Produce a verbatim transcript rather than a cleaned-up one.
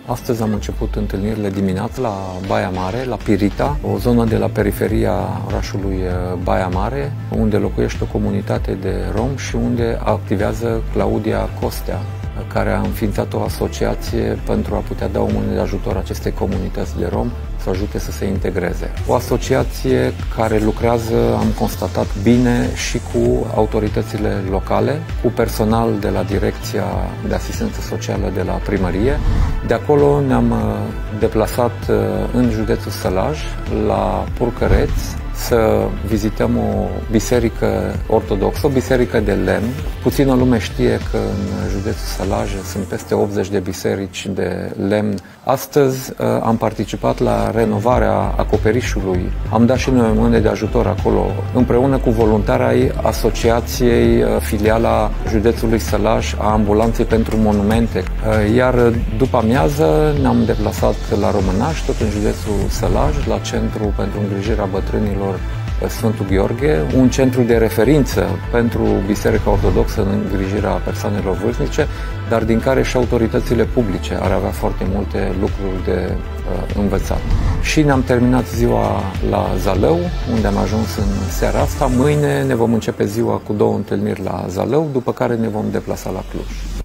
Astăzi am început întâlnirile dimineața la Baia Mare, la Pirita, o zonă de la periferia orașului Baia Mare, unde locuiește o comunitate de romi și unde activează Claudia Costea, care a înființat o asociație pentru a putea da o mână de ajutor acestei comunități de romi să ajute să se integreze. O asociație care lucrează, am constatat, bine și cu autoritățile locale, cu personal de la Direcția de Asistență Socială de la Primărie. De acolo ne-am deplasat în județul Sălaj, la Purcăreți, să vizităm o biserică ortodoxă, o biserică de lemn. Puțină lume știe că în județul Sălaj sunt peste optzeci de biserici de lemn. Astăzi am participat la renovarea acoperișului. Am dat și noi o mână de ajutor acolo, împreună cu voluntari ai Asociației Filiala Județului Sălaj a Ambulanței pentru Monumente. Iar după amiază ne-am deplasat la Românaș, tot în județul Sălaj, la Centru pentru Îngrijirea Bătrânilor Sfântul Gheorghe, un centru de referință pentru Biserica Ortodoxă în îngrijirea persoanelor vârstnice, dar din care și autoritățile publice ar avea foarte multe lucruri de uh, învățat. Și ne-am terminat ziua la Zalău, unde am ajuns în seara asta. Mâine ne vom începe ziua cu două întâlniri la Zalău, după care ne vom deplasa la Cluj.